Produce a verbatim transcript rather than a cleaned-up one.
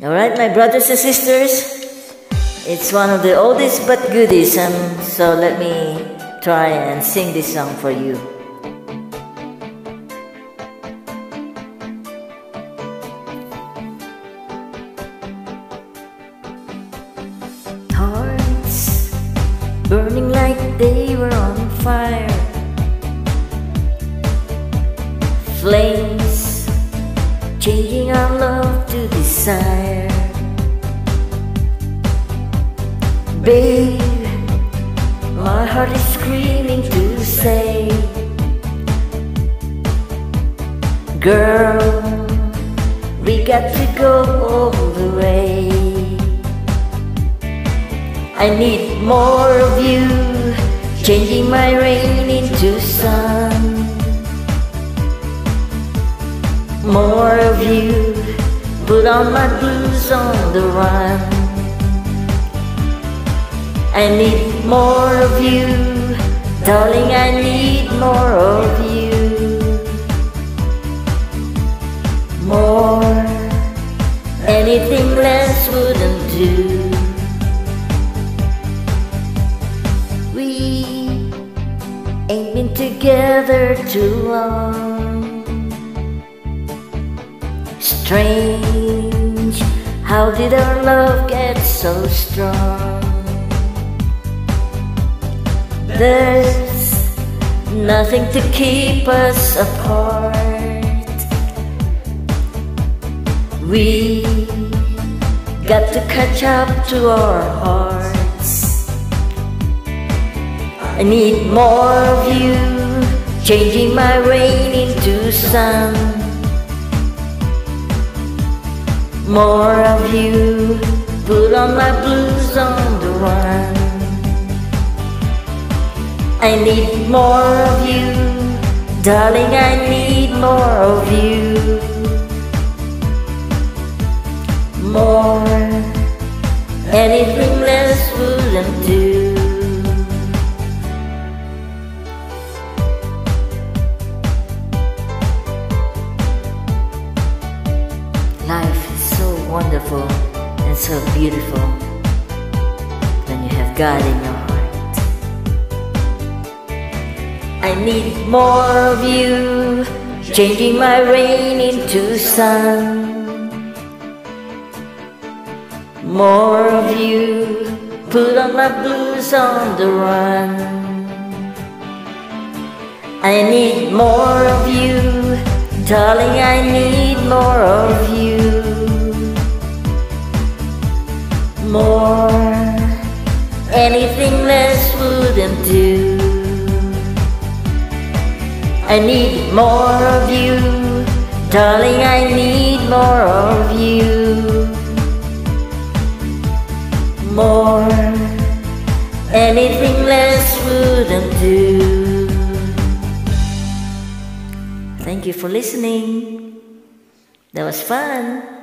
Alright, my brothers and sisters, it's one of the oldest but goodies, um, so let me try and sing this song for you. Hearts burning like they were on fire, flames changing our love to desire. Babe, my heart is screaming to say, girl, we got to go all the way. I need more of you, changing my rain into sun. More of you, put on my blues on the run. I need more of you, darling, I need more of you. More, anything less wouldn't do. We ain't been together too long. Strange, how did our love get so strong? There's nothing to keep us apart. We got to catch up to our hearts. I need more of you, changing my rain into sun. More of you, put on my blues on the run. I need more of you, darling, I need more of you. More, anything less wouldn't do. Life is so wonderful and so beautiful when you have God in your heart. I need more of you, changing my rain into sun. More of you, put on my blues on the run. I need more of you, darling, I need more of you. More, anything less wouldn't do. I need more of you, darling, I need more of you. More, anything less wouldn't do. Thank you for listening. That was fun.